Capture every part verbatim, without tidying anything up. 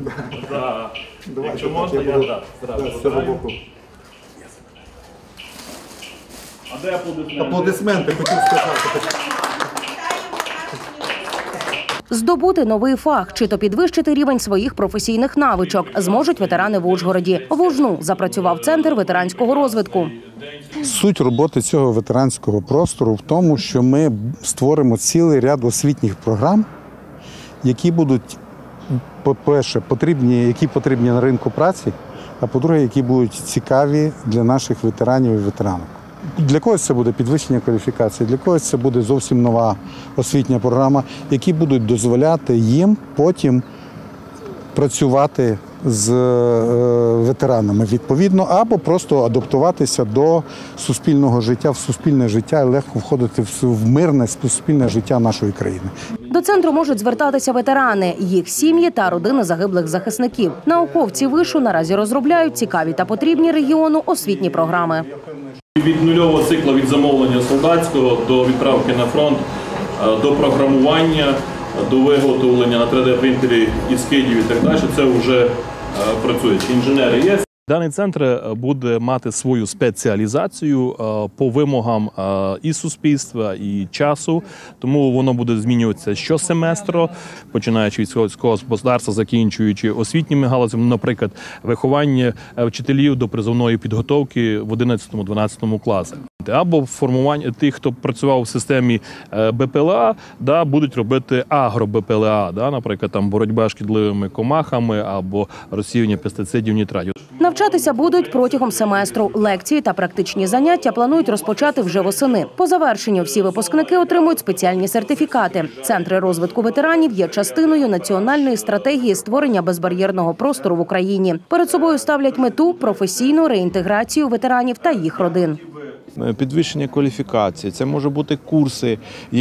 Якщо можна, я так, зразу. З цього боку. А де аплодисменти? Аплодисменти, хотів сказати. Здобути новий фах чи то підвищити рівень своїх професійних навичок зможуть ветерани в Ужгороді. В Ужну запрацював центр ветеранського розвитку. Суть роботи цього ветеранського простору в тому, що ми створимо цілий ряд освітніх програм, які будуть, по-перше, потрібні, які потрібні на ринку праці, а по-друге, які будуть цікаві для наших ветеранів і ветеранок. Для когось це буде підвищення кваліфікації, для когось це буде зовсім нова освітня програма, які будуть дозволяти їм потім працювати з ветеранами відповідно, або просто адаптуватися до суспільного життя, в суспільне життя і легко входити в мирне суспільне життя нашої країни. До центру можуть звертатися ветерани, їх сім'ї та родини загиблих захисників. Науковці вишу наразі розробляють цікаві та потрібні регіону освітні програми. Від нульового цикла від замовлення солдатського до відправки на фронт, до програмування, до виготовлення на три де-принтері ескідів і так далі, це вже працює. Інженери є. Даний центр буде мати свою спеціалізацію по вимогам і суспільства, і часу, тому воно буде змінюватися щосеместру, починаючи від сільського господарства, закінчуючи освітніми галузями, наприклад, виховання вчителів до призовної підготовки в одинадцятому-дванадцятому класах. Або формування тих, хто працював в системі Бе Пе Ел А, да, будуть робити агро-Бе Пе Ел А, да, наприклад, там боротьба з шкідливими комахами або розсіювання пестицидів, нітратів. Навчатися будуть протягом семестру. Лекції та практичні заняття планують розпочати вже восени. По завершенню всі випускники отримують спеціальні сертифікати. Центри розвитку ветеранів є частиною національної стратегії створення безбар'єрного простору в Україні. Перед собою ставлять мету – професійну реінтеграцію ветеранів та їх родин. Підвищення кваліфікації, це можуть бути курси,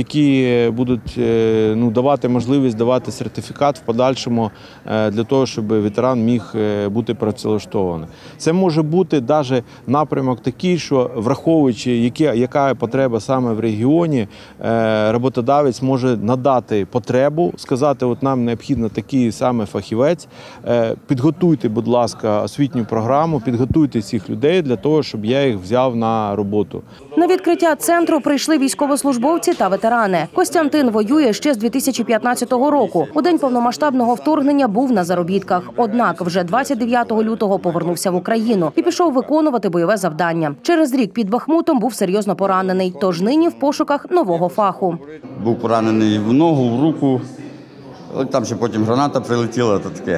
які будуть ну, давати можливість давати сертифікат в подальшому для того, щоб ветеран міг бути працевлаштований. Це може бути навіть напрямок такий, що враховуючи, які, яка потреба саме в регіоні, роботодавець може надати потребу, сказати, от нам необхідно такий саме фахівець, підготуйте, будь ласка, освітню програму, підготуйте цих людей для того, щоб я їх взяв на роботу. На відкриття центру прийшли військовослужбовці та ветерани. Костянтин воює ще з дві тисячі п'ятнадцятого року. У день повномасштабного вторгнення був на заробітках. Однак вже двадцять дев'ятого лютого повернувся в Україну і пішов виконувати бойове завдання. Через рік під Бахмутом був серйозно поранений, тож нині в пошуках нового фаху. Був поранений в ногу, в руку, там ще потім граната прилетіла, то таке.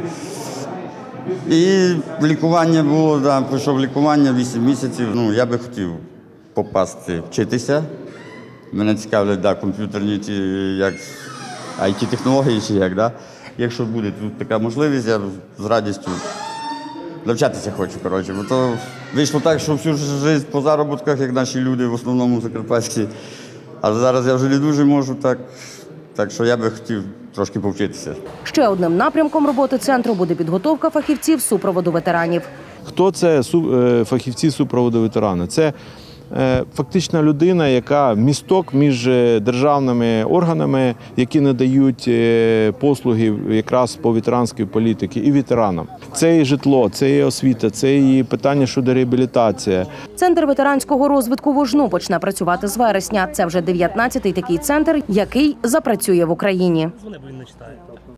І лікування було, да, пройшов лікування вісім місяців. Ну, я би хотів попасти вчитися. Мене цікавлять, да, комп'ютерні ті, як ай ті-технології чи як, да. Якщо буде тут така можливість, я з радістю навчатися хочу, коротше. Бо то вийшло так, що всю життя по заробітках, як наші люди, в основному закарпатські. А зараз я вже не дуже можу так, так що я би хотів трошки повчитися. Ще одним напрямком роботи центру буде підготовка фахівців супроводу ветеранів. Хто це фахівці супроводу ветерана? Це фактично людина, яка місток між державними органами, які надають послуги якраз по ветеранській політиці і ветеранам. Це і житло, це і освіта, це і питання щодо реабілітації. Центр ветеранського розвитку в Ужну почне працювати з вересня. Це вже дев'ятнадцятий такий центр, який запрацює в Україні.